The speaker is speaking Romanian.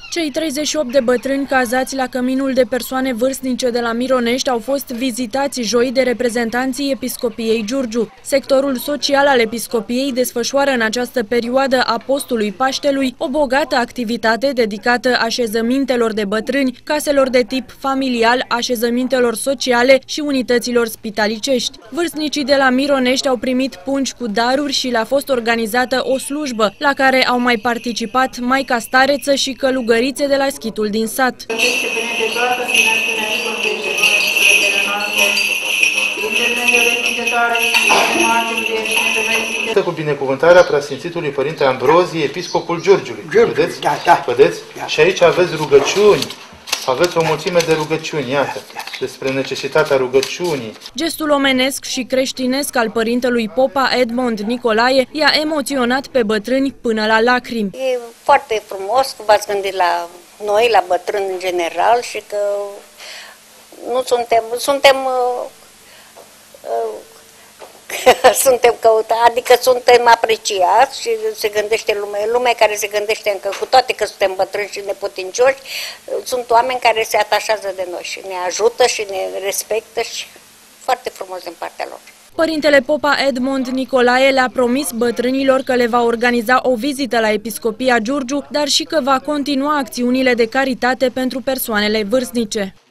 Cei 38 de bătrâni cazați la căminul de persoane vârstnice de la Mironești au fost vizitați joi de reprezentanții Episcopiei Giurgiu. Sectorul social al Episcopiei desfășoară în această perioadă a postului Paștelui o bogată activitate dedicată așezămintelor de bătrâni, caselor de tip familial, așezămintelor sociale și unităților spitalicești. Vârstnicii de la Mironești au primit pungi cu daruri și le-a fost organizată o slujbă, la care au mai participat Maica Stareță și călugărițe de la schitul din sat. Cu binecuvântarea preasfințitului Părinte Ambrozie, Episcopul Giurgiului. Vedeți? Da. Vedeți? Și aici aveți rugăciuni. Aveți o mulțime de rugăciuni, iată, despre necesitatea rugăciunii. Gestul omenesc și creștinesc al părintelui Popa Edmond Nicolae i-a emoționat pe bătrâni până la lacrimi. E foarte frumos că v-ați gândit la noi, la bătrâni în general și că nu suntem căutați, adică suntem apreciați și se gândește lumea care se gândește încă, cu toate că suntem bătrâni și neputincioși, sunt oameni care se atașează de noi și ne ajută și ne respectă și foarte frumos din partea lor. Părintele Popa Edmond Nicolae le-a promis bătrânilor că le va organiza o vizită la Episcopia Giurgiu, dar și că va continua acțiunile de caritate pentru persoanele vârstnice.